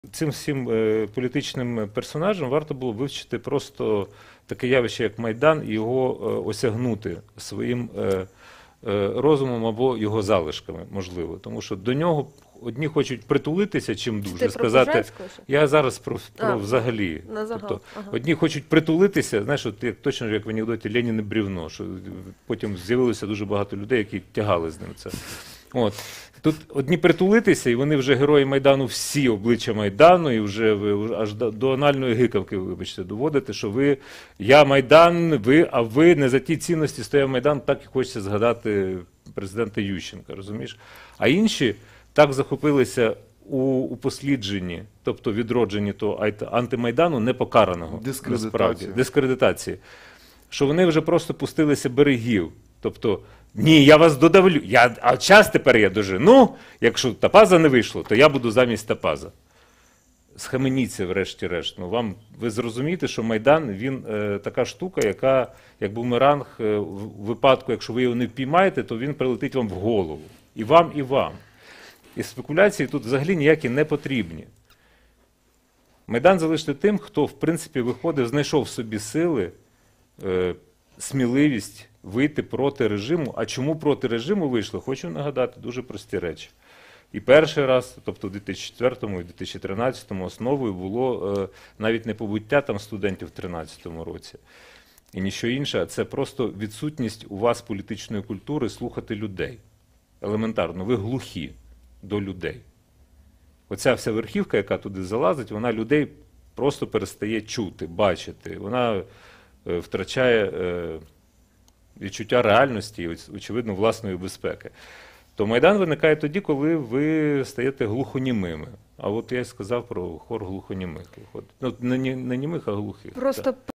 Цим всім політичним персонажам варто було вивчити просто таке явище, як Майдан, і його осягнути своїм розумом або його залишками, можливо. Тому що до нього одні хочуть притулитися, чим дуже сказати. Я зараз про взагалі. Тобто, одні хочуть притулитися, знаєш, от, точно як в анекдоті Ленін і бревно, що потім з'явилося дуже багато людей, які тягали з ним це. От. Тут одні притулитися, і вони вже герої Майдану, всі обличчя Майдану, і вже ви аж до анальної гикавки, вибачте, доводите, що ви, я Майдан, ви, а ви не за ті цінності стояв Майдан, так і хочеться згадати президента Ющенка, розумієш? А інші так захопилися у послідженні, тобто відродженні того антимайдану непокараного, насправді, дискредитації, що вони вже просто пустилися берегів. Тобто, ні, я вас додавлю, а час тепер я дожену, якщо Топаза не вийшло, то я буду замість Топаза. Схаменіться врешті-решт. Ну, ви зрозумієте, що Майдан, він така штука, яка, як бумеранг, в випадку, якщо ви його не впіймаєте, то він прилетить вам в голову. І вам, і вам. І спекуляції тут взагалі ніякі не потрібні. Майдан залишити тим, хто, в принципі, виходив, знайшов в собі сили, сміливість вийти проти режиму. А чому проти режиму вийшли? Хочу нагадати дуже прості речі. І перший раз, тобто в 2004 і 2013 основою було навіть не побуття там студентів в 2013 році. І ніщо інше, а це просто відсутність у вас політичної культури слухати людей. Елементарно, ви глухі до людей. Оця вся верхівка, яка туди залазить, вона людей просто перестає чути, бачити. Вона втрачає відчуття реальності і, очевидно, власної безпеки. То Майдан виникає тоді, коли ви стаєте глухонімими. А от я сказав про хор глухонімих. Ну, не німих, а глухих. Просто